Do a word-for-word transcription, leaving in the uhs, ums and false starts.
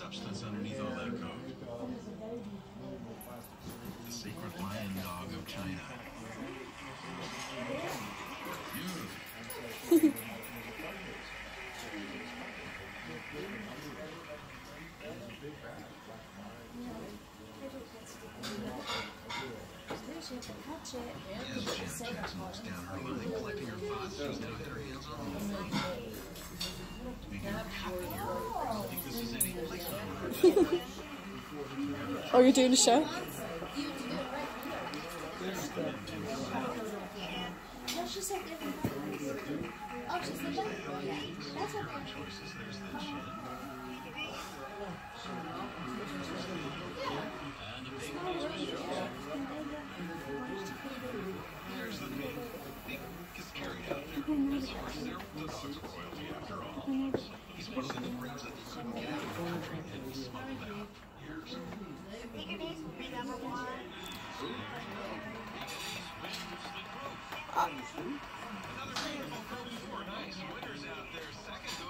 substance underneath all that coat. The secret lion dog of China. Beautiful. As Janet Jackson looks down her line, collecting her thoughts, she's now had her hands on the phone. Make her happy here. I don't think this is any place on earth. Oh, you're doing a show? No, she said different. Oh, she said that? That's okay. Choices. There's the chin. And a Pekingese Winner. There's the big, big gets carried out there. This horse there, the dog's royalty after all. He's one of the breeds that couldn't get out of the country and be smuggled out for years. Pekingese will be number one. Another beautiful group of four nice winners out there. Second